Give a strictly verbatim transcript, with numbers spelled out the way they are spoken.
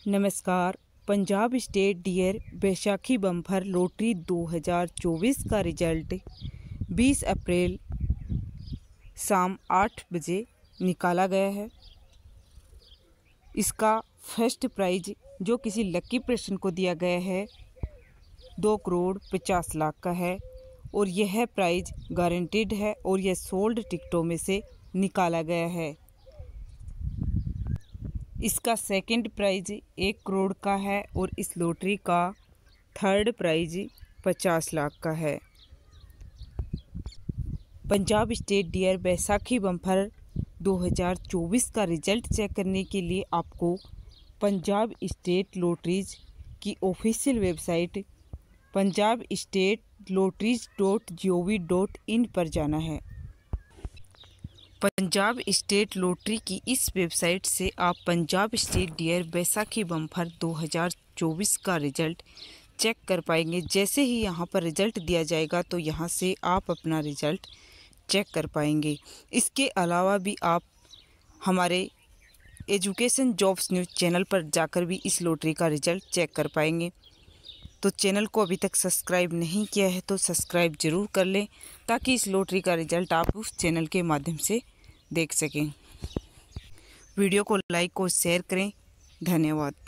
नमस्कार। Punjab state dear Baisakhi bumper lottery दो हज़ार चौबीस का रिजल्ट बीस अप्रैल शाम आठ बजे निकाला गया है। इसका फर्स्ट प्राइज जो किसी लकी पर्सन को दिया गया है दो करोड़ पचास लाख का है और यह प्राइज गारंटीड है और यह सोल्ड टिकटों में से निकाला गया है। इसका सेकंड प्राइज एक करोड़ का है और इस लॉटरी का थर्ड प्राइज पचास लाख का है। Punjab state dear Baisakhi bumper दो हज़ार चौबीस का रिजल्ट चेक करने के लिए आपको पंजाब स्टेट लॉटरीज की official website Punjab state lotteries dot G O V dot in पर जाना है। पंजाब स्टेट लॉटरी की इस वेबसाइट से आप Punjab state dear Baisakhi bumper दो हज़ार चौबीस का रिजल्ट चेक कर पाएंगे। जैसे ही यहाँ पर रिजल्ट दिया जाएगा तो यहाँ से आप अपना रिजल्ट चेक कर पाएंगे। इसके अलावा भी आप हमारे एजुकेशन जॉब्स न्यूज़ चैनल पर जाकर भी इस लॉटरी का रिजल्ट चेक कर पाएंगे। तो चैनल को अभी तक सब्सक्राइब नहीं किया है तो सब्सक्राइब ज़रूर कर लें ताकि इस लॉटरी का रिजल्ट आप उस चैनल के माध्यम से देख सकें। वीडियो को लाइक और शेयर करें। धन्यवाद।